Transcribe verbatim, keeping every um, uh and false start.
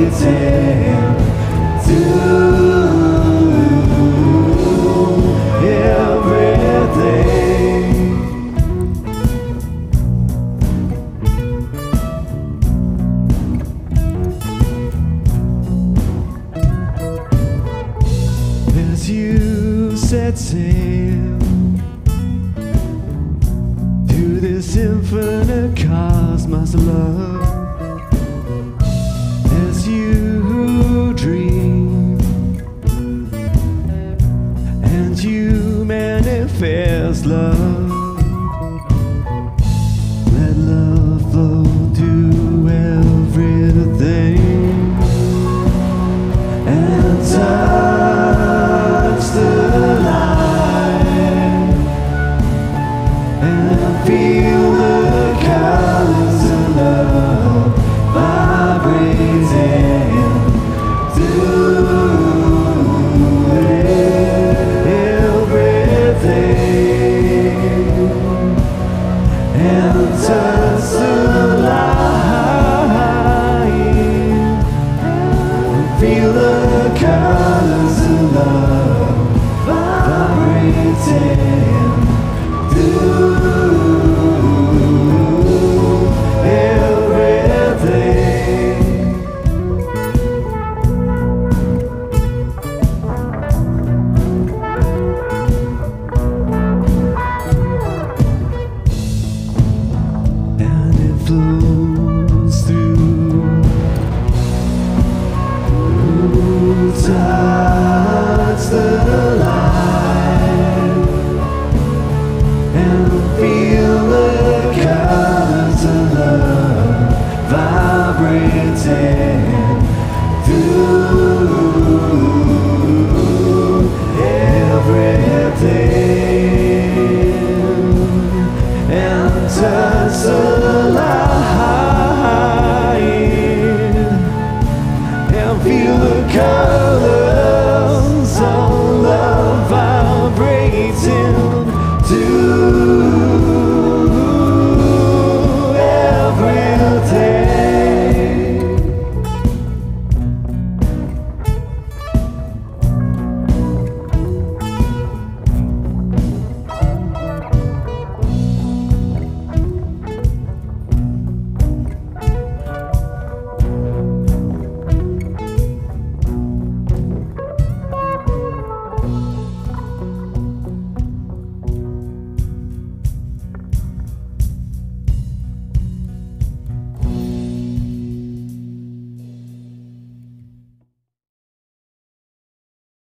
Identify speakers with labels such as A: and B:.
A: vibrating to everything. As you set sail to this infinite cosmos of love, as you dream and you manifest love, let love flow to everything and touch the light and feel the colors of love vibrating through everything and touch the light and feel the colors of love vibrating through everything. And it flows through, through time.